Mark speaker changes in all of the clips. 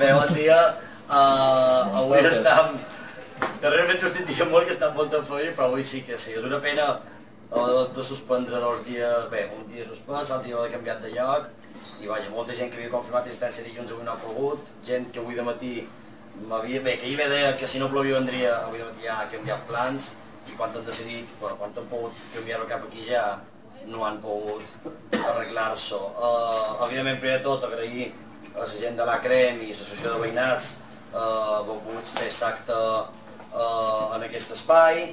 Speaker 1: Bé, bon dia. Avui estem... Darrerament ho estic dient molt que estem molt en feina, però avui sí que sí. És una pena de suspendre 2 dies... Bé, un dia suspens, l'altre dia he canviat de lloc. I vaja, molta gent que havia confirmat assistència dilluns avui no ha pogut. Gent que avui de matí m'havia... Bé, que ahir me deia que si no plovia vendria, avui de matí ja ha canviat plans. I quan han decidit, bueno, quan han pogut canviar-ho cap aquí ja no han pogut arreglar-s'ho. Evidentment, primer de tot, agrair a la gent de l'ACREM i l'Associació de Veïnats haver pogut fer l'acte en aquest espai.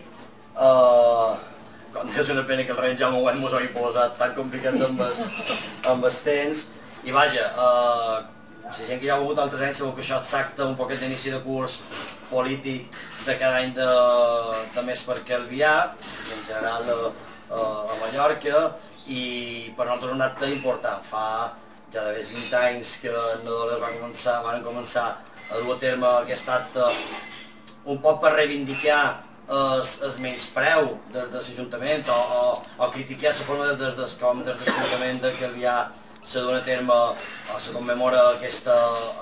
Speaker 1: Com és una pena que el rei Jaume Huet mos ho hagi posat tan complicat amb els temps. I vaja, la gent que ja ha hagut altres anys segur que això és l'acte un poquet d'inici de curs polític de cada any de més per Calvià, en general a Mallorca, i per nosaltres un acte important. Fa ja d'haver 20 anys que nosaltres van començar a dur a terme aquest acte un poc per reivindicar el menyspreu des de l'Ajuntament o criticar la forma des de l'Ajuntament de Calvià se dona a terme o se commemora aquesta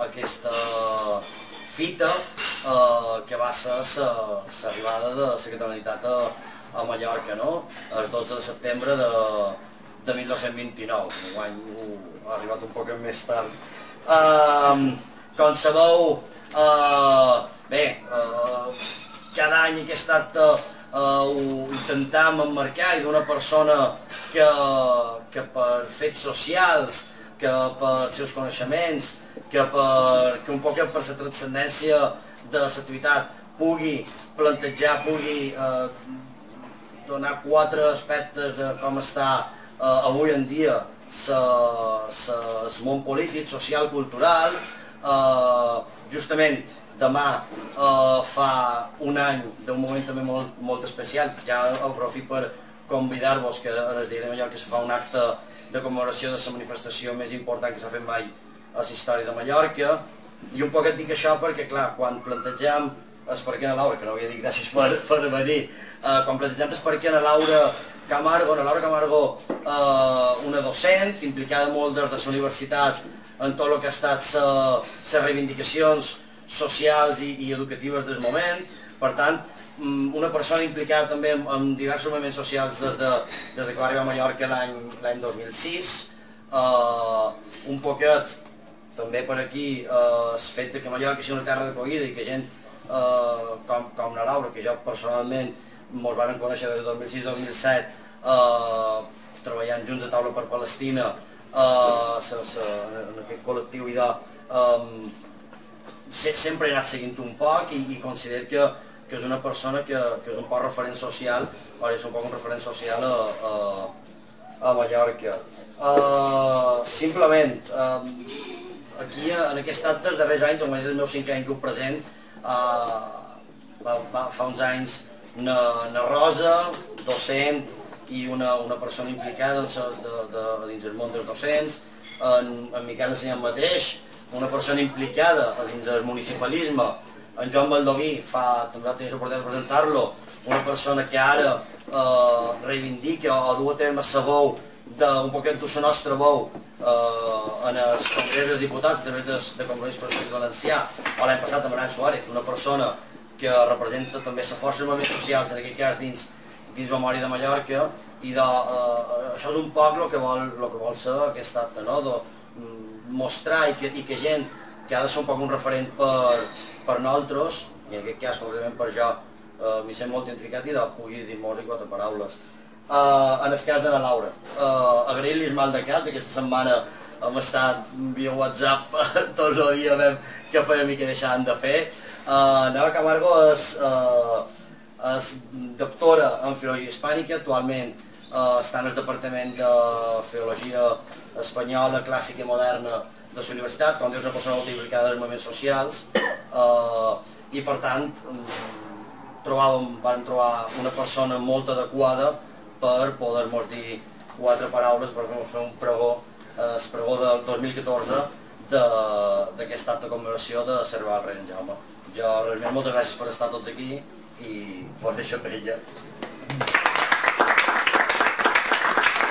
Speaker 1: fita que va ser l'arribada de la Catalanitat a Mallorca, el 12 de setembre de 1929. Enguany ha arribat un poc més tard. Com sabeu, bé, cada any aquest acte ho intentam emmarcar i d'una persona que per fets socials, que per seus coneixements, que un poc per la transcendència de l'activitat pugui plantejar, pugui donar 4 aspectes de com està avui en dia el món polític, social, cultural. Justament demà fa un any d'un moment també molt especial. Ja aprofito per convidar-vos que en el dia de Mallorca se fa un acte de commemoració de la manifestació més important que s'ha fet mai a la història de Mallorca. I un poc et dic això perquè, clar, quan plantegem el per què a Laura, que no havia dit gràcies per venir, quan plantegem el per què a Laura Camargo, una docent implicada molt des de la universitat en tot el que ha estat les reivindicacions socials i educatives del moment. Per tant, una persona implicada també en diversos moviments socials des que va arribar a Mallorca l'any 2006. Un poquet, també per aquí, el fet que Mallorca sigui una terra d'acollida i que gent com la Laura, que jo personalment ens vam conèixer des del 2006-2007, treballant junts a Taula per Palestina, en aquest col·lectiu i sempre he anat seguint un poc i considero que és una persona que és un poc referent social, o és un poc un referent social a Mallorca. Simplement, aquí en aquest acte, els darrers anys, almenys el meu 5è any que ho present, fa uns anys na Rosa, docent, i una persona implicada dins el món dels docents, en Miquel Ensenyant mateix, una persona implicada dins el municipalisme, en Joan Baldoví, també tenia l'oportunitat de presentar-lo, una persona que ara reivindica o du a terme la veu d'un poquet la nostra veu en els congrés dels diputats a través de Compromís per l'Estat Valencià, o l'any passat amb Aran Suárez, una persona que representa també les forces moviments socials, en aquest cas dins Memòria de Mallorca, i això és un poc el que vol ser aquest acte, de mostrar i que gent que ha de ser un poc un referent per nosaltres, i en aquest cas concretament per jo m'hi sent molt identificat i pugui dir-nos 4 paraules. En el cas de la Laura, agrair-li el mal de caps. Aquesta setmana hem estat via WhatsApp tot el dia què fèiem i què deixàvem de fer. Neva Camargo és doctora en Filologia Hispànica, actualment està en el Departament de Filologia Espanyola, Clàssica i Moderna de la Universitat, com dius, una persona molt implicada en moviments socials, i per tant vam trobar una persona molt adequada per poder-nos dir 4 paraules per fer un pregó, el pregó del 2014 d'aquest acte de commemoració de celebrar el rei Jaume. Jo realment moltes gràcies per estar tots aquí i fort deixar per ella.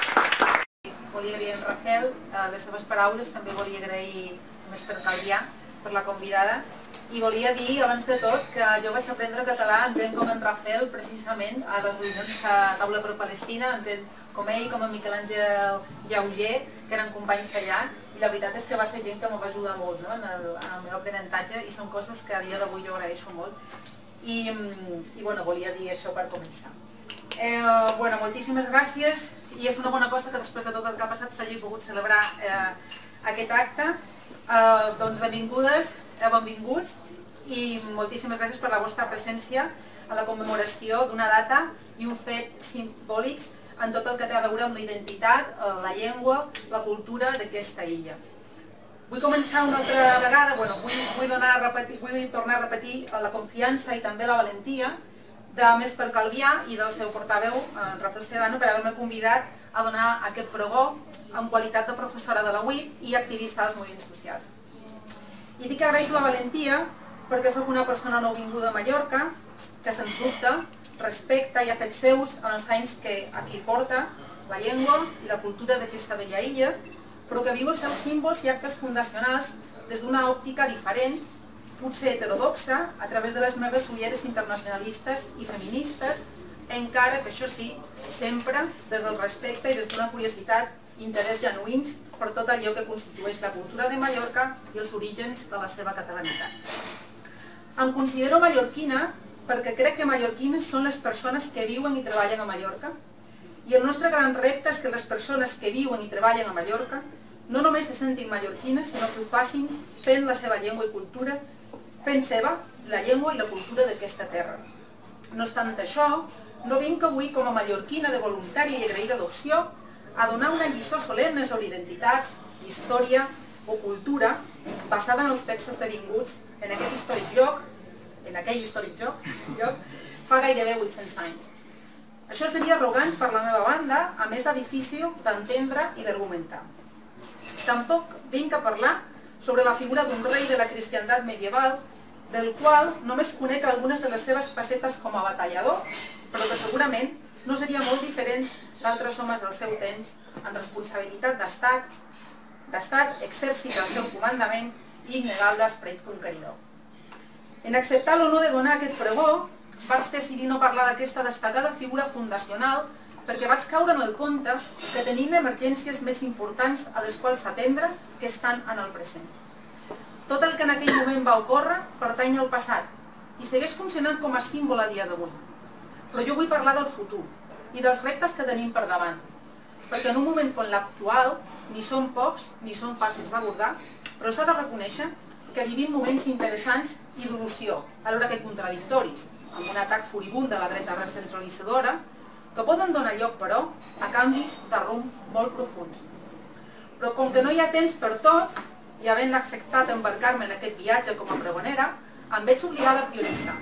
Speaker 2: Volia agrair a en Rafael les seves paraules, també volia agrair més per Calvià per la convidada. I volia dir, abans de tot, que jo vaig aprendre català amb gent com en Rafael, precisament, a les reunions a Taula per Palestina, amb gent com ell, com en Miquel Àngel Llauger, que eren companys allà, i la veritat és que va ser gent que m'ho va ajudar molt en el meu aprenentatge, i són coses que a dia d'avui jo agraeixo molt. I volia dir això per començar. Moltíssimes gràcies, i és una bona cosa que després de tot el que ha passat s'hagi pogut celebrar aquest acte. Doncs benvingudes, benvinguts, i moltíssimes gràcies per la vostra presència a la commemoració d'una data i un fet simbòlics en tot el que té a veure amb la identitat, la llengua, la cultura d'aquesta illa. Vull començar una altra vegada, vull tornar a repetir la confiança i també la valentia de Mesper Calvià i del seu portaveu, en Rafael Sedano, per haver-me convidat a donar aquest pregó en qualitat de professora de la UIP i activista dels moviments socials. I dic que agraeixo la valentia perquè soc una persona nouvinguda a Mallorca, que sens dubte respecta i ha fet seus en els anys que aquí porta la llengua i la cultura d'aquesta bella illa, però que viu els seus símbols i actes fundacionals des d'una òptica diferent, potser heterodoxa, a través de les meves ulleres internacionalistes i feministes, encara que això sí, sempre des del respecte i des d'una curiositat i interès genuïns per tot allò que constitueix la cultura de Mallorca i els orígens de la seva catalanitat. Em considero mallorquina perquè crec que mallorquines són les persones que viuen i treballen a Mallorca, i el nostre gran repte és que les persones que viuen i treballen a Mallorca no només se sentin mallorquines, sinó que ho facin fent la seva llengua i cultura, fent seva la llengua i la cultura d'aquesta terra. No obstant això, no vinc avui com a mallorquina de voluntària i agraïda d'opció a donar una lliçó solemne sobre identitats, història o cultura basada en els fets esdevinguts en aquell històric lloc, fa gairebé 800 anys. Això seria arrogant per la meva banda, a més de difícil d'entendre i d'argumentar. Tampoc vinc a parlar sobre la figura d'un rei de la cristiandat medieval, del qual només conec algunes de les seves facetes com a batallador, però que segurament no seria molt diferent d'altres homes del seu temps en responsabilitat d'estat, exèrcit al seu comandament i innegable esperit conqueridor. En acceptar l'honor de donar aquest pregó, vaig decidir no parlar d'aquesta destacada figura fundacional perquè vaig caure en el compte que tenim emergències més importants a les quals atendre que estan en el present. Tot el que en aquell moment va ocórrer pertany al passat i segueix funcionant com a símbol a dia d'avui. Però jo vull parlar del futur i dels reptes que tenim per davant, perquè en un moment com l'actual ni són pocs ni són fàcils d'abordar, però s'ha de reconèixer que vivim moments interessants i d'evolució, alhora que contradictoris, amb un atac furibund de la dreta recentralitzadora, que poden donar lloc, però, a canvis de rumb molt profuns. Però com que no hi ha temps per tot, i havent acceptat embarcar-me en aquest viatge com a pregonera, em veig obligada a prioritzar.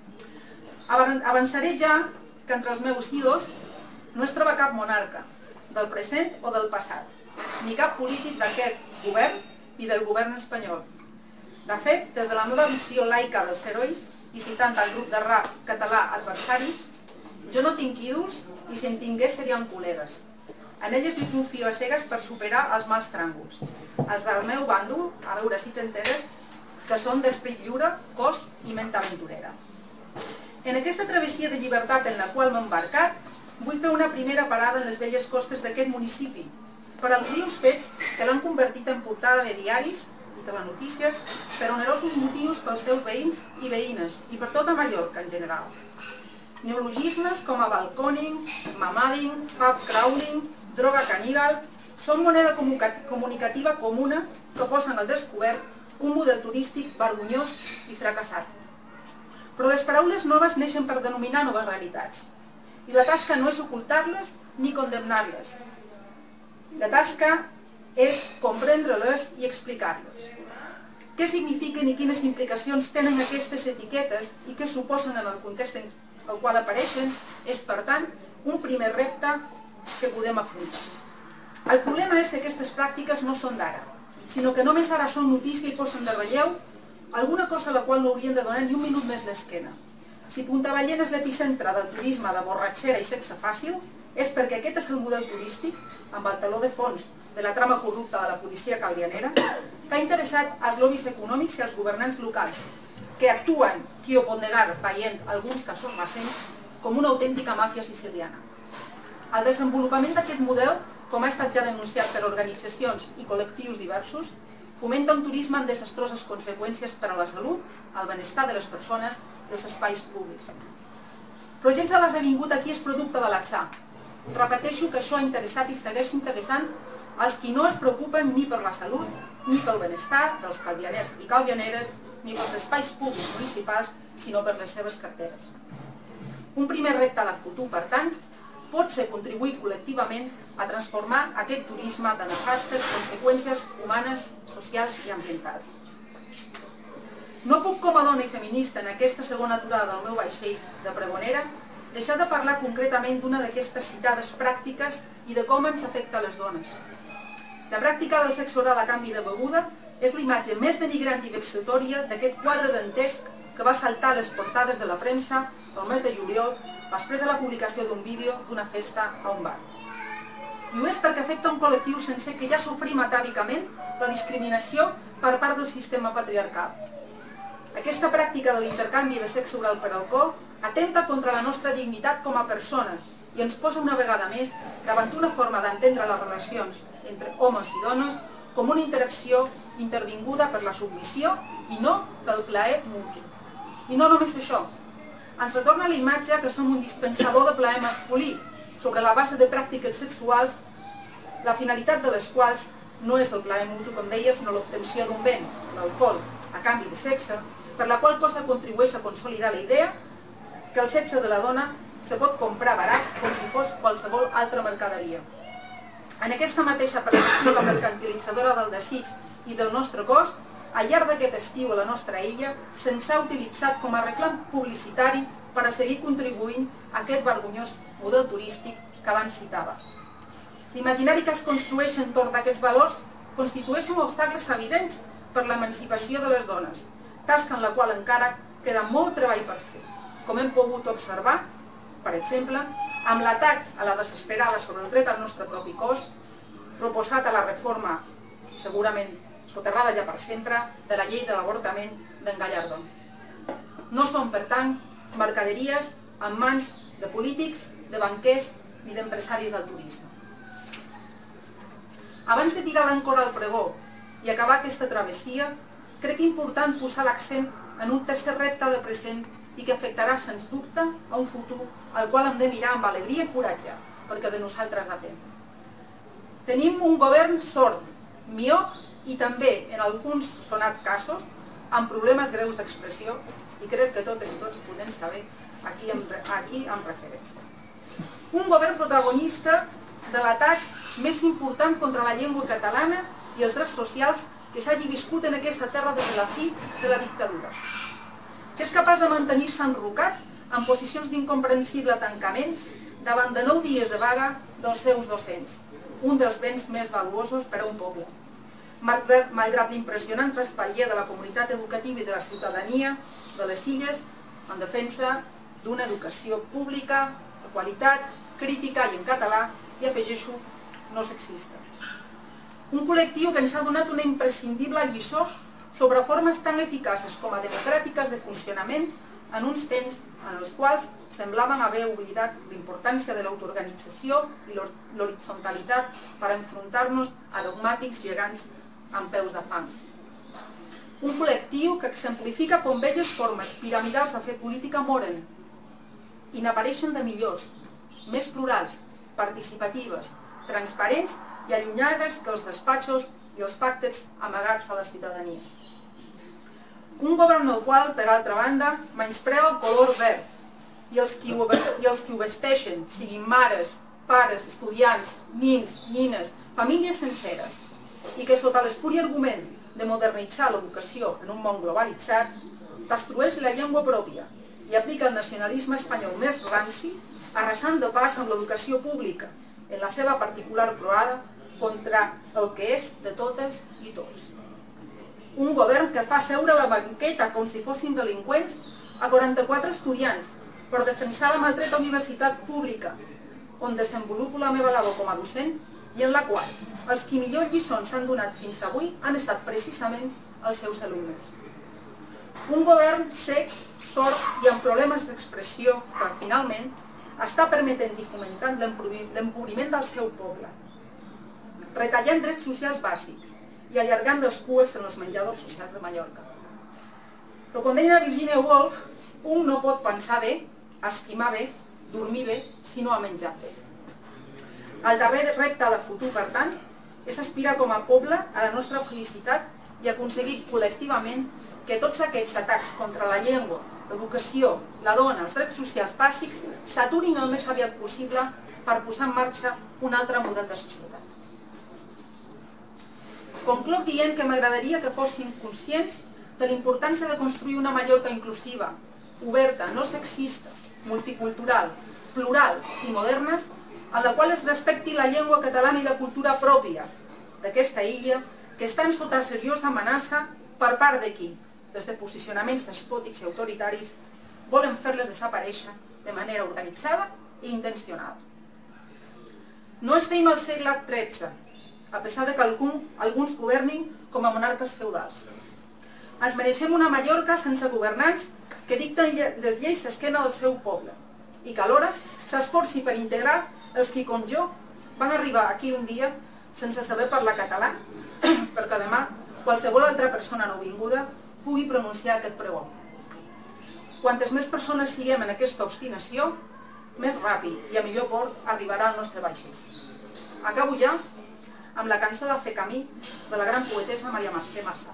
Speaker 2: Avançaré ja que entre els meus ídols no es troba cap monarca, del present o del passat, ni cap polític d'aquest govern i del govern espanyol. De fet, des de la meva visió laica dels herois, i citant el grup de rap català Adversaris, jo no tinc ídols i si en tingués serien col·legues. En elles hi confio a cegues per superar els mals tràngols. Els del meu bàndol, a veure si t'enteres, que són d'esperit lliure, cos i ment aventurera. En aquesta travessia de llibertat en la qual m'he embarcat, vull fer una primera parada en les velles costes d'aquest municipi, per al·ludir uns fets que l'han convertit en portada de diaris i telenotícies per onerosos motius pels seus veïns i veïnes i per tota Mallorca en general. Neologismes com a balconing, mamading, pub crawling, droga caníbal, són moneda comunicativa comuna que posen al descobert un model turístic vergonyós i fracassat. Però les paraules noves neixen per denominar noves realitats. I la tasca no és ocultar-les ni condemnar-les. La tasca és comprendre-les i explicar-les. Què signifiquen i quines implicacions tenen aquestes etiquetes i què suposen en el context en el qual apareixen és, per tant, un primer repte que podem afrontar. El problema és que aquestes pràctiques no són d'ara, sinó que només ara són notícia i posen de relleu alguna cosa a la qual no haurien de donar ni un minut més l'esquena. Si Puntavallena és l'epicentre del turisme de borratxera i sexe fàcil, és perquè aquest és el model turístic, amb el taló de fons de la trama corrupta de la policia calvianera,
Speaker 3: que ha interessat als lobbies econòmics i als governants locals, que actuen, qui ho pot negar, veient alguns casos recents, com una autèntica màfia siciliana. El desenvolupament d'aquest model, com ha estat ja denunciat per organitzacions i col·lectius diversos, fomenta un turisme amb desastroses conseqüències per a la salut, el benestar de les persones i els espais públics. Però gens de l'esdevingut aquí és producte de l'atzar. Repeteixo que això ha interessat i segueix interessant als qui no es preocupen ni per la salut, ni pel benestar dels calvianers i calvianeres, ni pels espais públics municipals, sinó per les seves carteres. Un primer repte de futur, per tant, pot ser contribuir col·lectivament a transformar aquest turisme de nefastes conseqüències humanes, socials i ambientals. No puc, com a dona i feminista en aquesta segona aturada del meu vaixell de pregonera, deixar de parlar concretament d'una d'aquestes citades pràctiques i de com ens afecta a les dones. La pràctica del sexe oral a canvi de beguda és l'imatge més denigrant i vexatòria d'aquest quadre dantesc que va saltar les portades de la premsa el mes de juliol després de la publicació d'un vídeo d'una festa a un bar. I ho és perquè afecta un col·lectiu sencer que ja sofrim atàvicament la discriminació per part del sistema patriarcal. Aquesta pràctica de l'intercanvi de sexe oral per alcohol atempta contra la nostra dignitat com a persones i ens posa una vegada més davant una forma d'entendre les relacions entre homes i dones com una interacció intervinguda per la submissió i no pel plaer mutu. I no només això, ens retorna la imatge que som un dispensador de plaer masculí, sobre la base de pràctiques sexuals, la finalitat de les quals no és el plaer mutu, com deia, sinó l'obtenció d'un bé, l'alcohol, a canvi de sexe, per la qual cosa contribueix a consolidar la idea que el sexe de la dona se pot comprar barat com si fos qualsevol altra mercaderia. En aquesta mateixa perspectiva mercantilitzadora del desig i del nostre cos, al llarg d'aquest estiu a la nostra illa se'ns ha utilitzat com a reclam publicitari per a seguir contribuint a aquest vergonyós model turístic que abans citava. L'imaginari que es construeix entorn d'aquests valors constitueixen obstacles evidents per l'emancipació de les dones, tasca en la qual encara queda molt treball per fer, com hem pogut observar, per exemple, amb l'atac a la desesperada sobre el dret al nostre propi cos, proposat a la reforma, segurament soterrada ja per sempre, de la llei de l'avortament d'en Gallardón. No són, per tant, mercaderies en mans de polítics, de banquers i d'empresaris del turisme. Abans de tirar l'àncora al pregó i acabar aquesta travessia, crec important posar l'accent en un tercer repte de present i que afectarà, sens dubte, a un futur al qual hem de mirar amb alegria i coratge, perquè de nosaltres depèn. Tenim un govern sord, miop i també, en alguns sonats casos, amb problemes greus d'expressió, i crec que totes i tots podem saber a qui em referència. Un govern protagonista de l'atac més important contra la llengua catalana i els drets socials que s'hagi viscut en aquesta terra des de la fi de la dictadura, que és capaç de mantenir-se enrocat en posicions d'incomprensible tancament davant de 9 dies de vaga dels seus docents, un dels béns més valuosos per a un poble. Malgrat l'impressionant respatller de la comunitat educativa i de la ciutadania de les illes en defensa d'una educació pública, de qualitat, crítica i en català, i afegeixo, no sexista. Un col·lectiu que ens ha donat una imprescindible lliçó sobre formes tan eficaces com a democràtiques de funcionament en uns temps en els quals semblaven haver oblidat l'importància de l'autoorganització i l'horitzontalitat per enfrontar-nos a dogmàtics gegants amb peus de fang. Un col·lectiu que exemplifica com velles formes piramidals de fer política moren i n'apareixen de millors, més plurals, participatives, transparents i allunyades que els despatxos i els pactes amagats a la ciutadania. Un govern el qual, per altra banda, menysprea el color verd i els qui ho vesteixen, siguin mares, pares, estudiants, nins, nines, famílies senceres, i que sota l'espuri argument de modernitzar l'educació en un món globalitzat, destrueix la llengua pròpia i aplica el nacionalisme espanyol més ranci, arrasant de pas amb l'educació pública, en la seva particular croada, contra el que és de totes i tots. Un govern que fa seure a la banqueta com si fossin delinqüents a 44 estudiants per defensar la maltreta universitat pública, on desenvolupo la meva labor com a docent i en la qual els qui millor lliçons s'han donat fins avui han estat precisament els seus alumnes. Un govern sec, sord i amb problemes d'expressió que, finalment, està permetent i fomentant l'empobriment del seu poble, retallant drets socials bàsics i allargant les cues en els menjadors socials de Mallorca. Però com deia Virginia Woolf, un no pot pensar bé, estimar bé, dormir bé, si no ha menjat bé. El darrer repte de futur, per tant, és aspirar com a poble a la nostra felicitat i aconseguir col·lectivament que tots aquests atacs contra la llengua, l'educació, la dona, els drets socials bàsics s'aturin el més aviat possible per posar en marxa un altre model de societat. Concloc dient que m'agradaria que fossin conscients de la importància de construir una Mallorca inclusiva, oberta, no sexista, multicultural, plural i moderna, en la qual es respecti la llengua catalana i la cultura pròpia d'aquesta illa que estan sota seriosa amenaça per part de qui, des de posicionaments despòtics i autoritaris, volen fer-les desaparèixer de manera organitzada i intencionada. No estem al segle XIII, a pesar de que alguns governin com a monarques feudals. Ens mereixem una Mallorca sense governants que dicten les lleis a esquena del seu poble i que alhora s'esforci per integrar els qui, com jo, van arribar aquí un dia sense saber parlar català, perquè demà qualsevol altra persona nouvinguda pugui pronunciar aquest pregó. Quantes més persones siguem en aquesta obstinació, més ràpid i a millor port arribarà el nostre vaixell. Acabo ja amb la cançó de Fer camí de la gran poetessa Maria Mercè Marçal.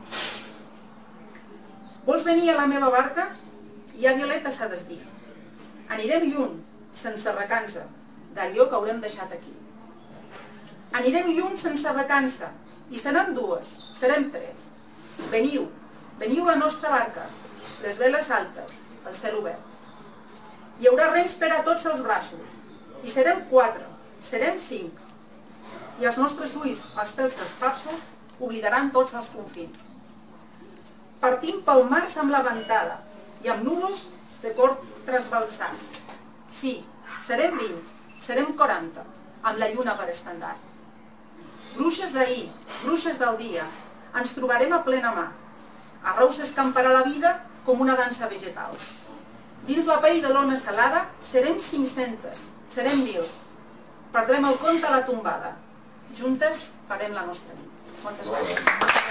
Speaker 3: Vols venir a la meva barca? Hi ha violetes a desdir. Anirem lluny, sense recança, d'allò que haurem deixat aquí. Anirem lluny sense recança, i seran dues, serem tres. Veniu, veniu a la nostra barca, les veles altes, el cel obert. Hi haurà rems per a tots els braços, i serem 4, serem 5. I els nostres ulls, els tels esparsos, oblidaran tots els confins. Partim pel març amb la ventada, i amb núvols de cor trasbalsat. Sí, serem 20, serem 40, amb la lluna per estendard. Bruixes d'ahir, bruixes del dia, ens trobarem a plena mà. Arreu s'escamparà la vida com una dansa vegetal. Dins la pell de l'ona salada serem 500, serem 1000. Perdrem el compte a la tombada. Juntes farem la nostra nit. Moltes gràcies.